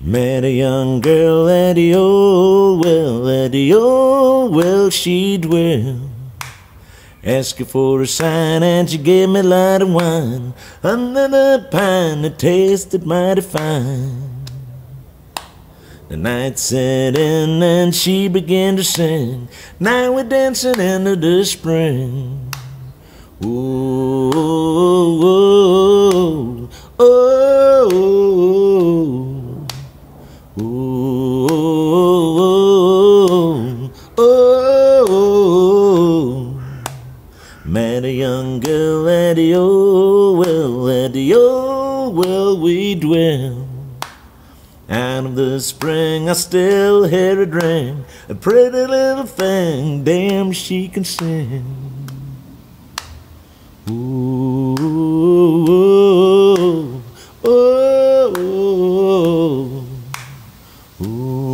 Met a young girl at the old well, she dwelled. Asked her for a sign and she gave me a light of wine under the pine that tasted mighty fine. The night set in and she began to sing. Now we're dancing into the spring. Ooh, oh, oh, oh, oh, oh, oh. Met a young girl at the old well, we dwell. Out of the spring I still hear it ring, a pretty little thing, damn she can sing. Ooh, oh, oh, oh, oh.